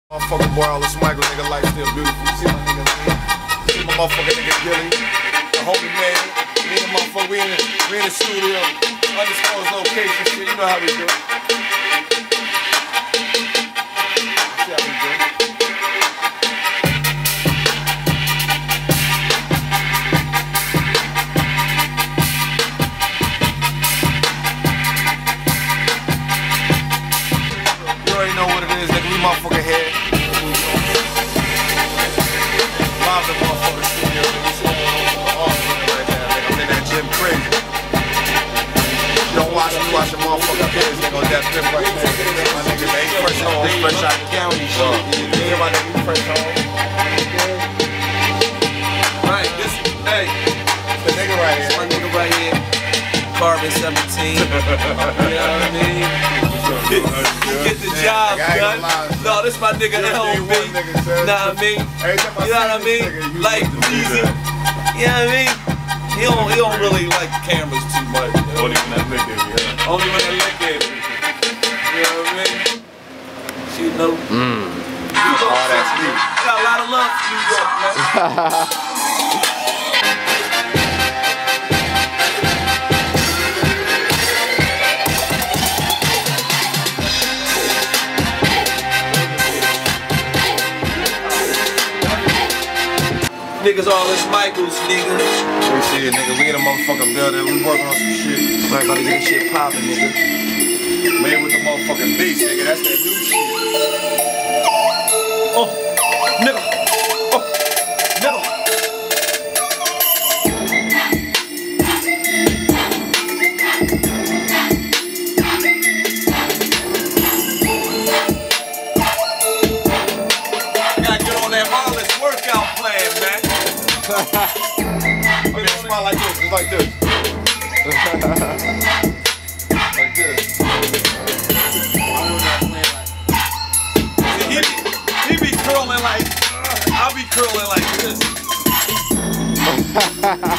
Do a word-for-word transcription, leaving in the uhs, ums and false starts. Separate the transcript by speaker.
Speaker 1: Motherfucking boy, all this Michael nigga life still beautiful. You see my nigga man? See my motherfucking nigga Gilly, the homie man. Me and the motherfucker, we in the, we in the studio, undisclosed location shit. You know how we do. See how we do. You already know what it is, nigga. We motherfucking here. Live the motherfucking studio, nigga. So awesome right now, nigga. I'm in that gym crazy. You don't watch me, watch your motherfucking kids, nigga. On that flip right there. My nigga, man, he fresh home. He fresh out the county, shit. Yeah, my nigga, he fresh home.
Speaker 2: Right, this, hey.
Speaker 1: The nigga right here.
Speaker 2: My nigga right here. Carbon seventeen. You know what I mean? Get, get the job done. No, this my nigga L B. You know what I mean? You know what I mean? Like easy. You know what I mean? He don't, he don't really like cameras too much.
Speaker 1: Only when that lick at me, yeah.
Speaker 2: Only when that lick at me. You know what I mean? She know.
Speaker 1: Mmm.
Speaker 2: Oh, that's me. Got a lot of love for New York, man. Niggas all this Michaels, nigga.
Speaker 1: We see it, nigga. We in a motherfucking building. We working on some shit.
Speaker 2: Right, about to get this shit poppin', nigga.
Speaker 1: Made with the motherfucking beast, nigga. That's that new shit.
Speaker 2: Oh, nigga. Oh, nigga. Gotta get on that Marlins workout plan, man.
Speaker 1: I mean, smile like this, just like this. Like this.
Speaker 2: See, he, be, he be curling like, uh, I'll be curling like this.